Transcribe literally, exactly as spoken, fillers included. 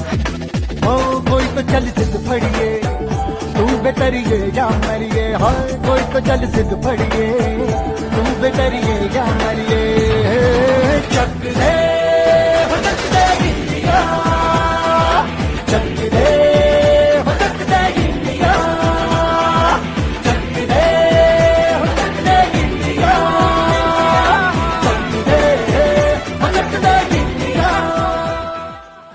ओ कोई तो चल जिद फड़िए, तू बेतरिए या मरिए, हाय कोई तो चल जिद फड़िए, तू बेतरिए या मरिए। चक दे हो चक दे बिंदिया